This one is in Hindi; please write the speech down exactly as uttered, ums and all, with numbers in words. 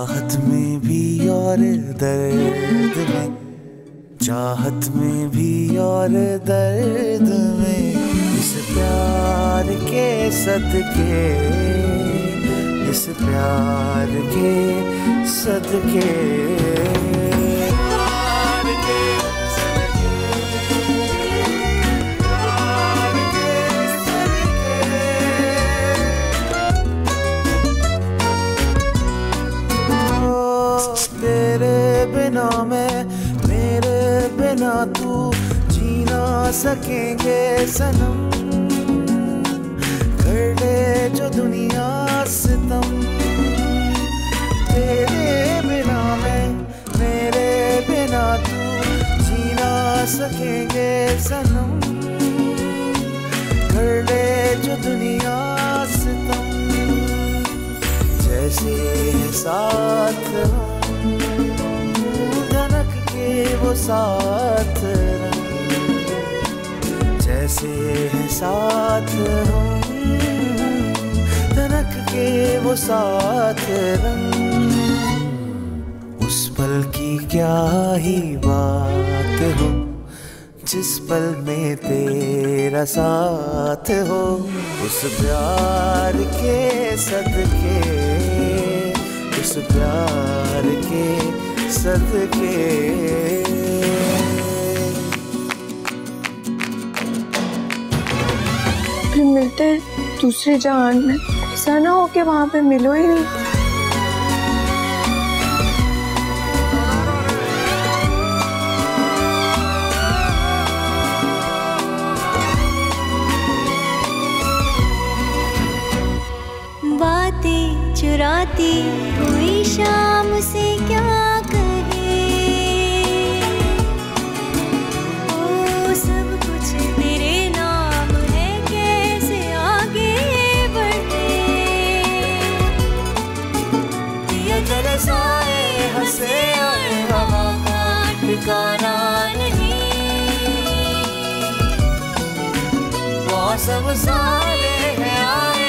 चाहत में भी और दर्द में, चाहत में भी और दर्द में, इस प्यार के सदके, इस प्यार के सदके, बिना मैं, मेरे बिना तू जी ना सकेंगे सनम, कर ले जो दुनिया सितम। तेरे बिना मैं, मेरे बिना तू जी ना सकेंगे सनम, कर ले जो दुनिया सितम। जैसे साथ हम वो साथ रंग, जैसे है साथ हम धनक के वो साथ रंग। उस पल की क्या ही बात हो जिस पल में तेरा साथ हो, उस प्यार के सदके, उस प्यार के सदके। फिर मिलते दूसरे जहान में, ऐसा ना हो कि वहां पे मिलो ही नहीं। बातें चुराती हुई शाम से क्या हंसे और हवा का ठिकाना नहीं, मौसम सारे हैं आए